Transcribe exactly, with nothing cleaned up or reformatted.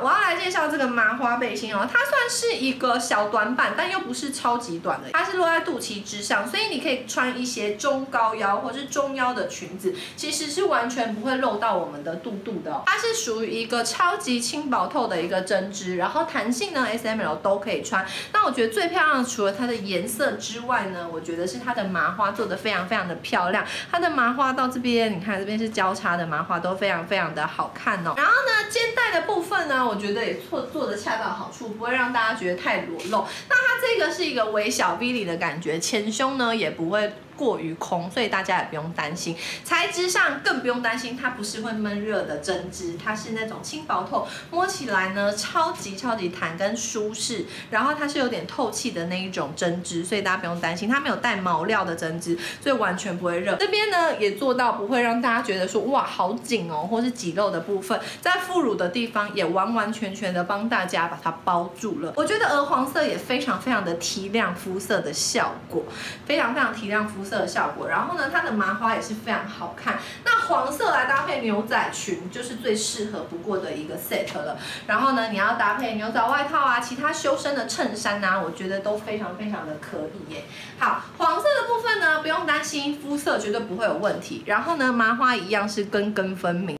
我要来介绍这个麻花背心哦，它算是一个小短版，但又不是超级短的，它是落在肚脐之上，所以你可以穿一些中高腰或是中腰的裙子，其实是完全不会露到我们的肚肚的哦。它是属于一个超级轻薄透的一个针织，然后弹性呢 S M L 都可以穿。那我觉得最漂亮的，除了它的颜色之外呢，我觉得是它的麻花做的非常非常的漂亮。它的麻花到这边，你看这边是交叉的麻花，都非常非常的好看哦。然后呢，肩带的部分呢，我觉得也做做的恰到好处，不会让大家觉得太裸露。那它这个是一个微小 V 领的感觉，前胸呢也不会过于空，所以大家也不用担心。材质上更不用担心，它不是会闷热的针织，它是那种轻薄透，摸起来呢超级超级弹跟舒适，然后它是有点透气的那一种针织，所以大家不用担心，它没有带毛料的针织，所以完全不会热。这边呢也做到不会让大家觉得说哇好紧哦，或是挤肉的部分，在副乳的地方也完完全全的帮大家把它包住了。我觉得鹅黄色也非常非常的提亮肤色的效果，非常非常提亮肤色的效果。然后呢，它的麻花也是非常好看。那黄色来搭配牛仔裙，就是最适合不过的一个 set 了。然后呢，你要搭配牛仔外套啊，其他修身的衬衫啊，我觉得都非常非常的可以耶。好，黄色的部分呢，不用担心，肤色绝对不会有问题。然后呢，麻花一样是根根分明。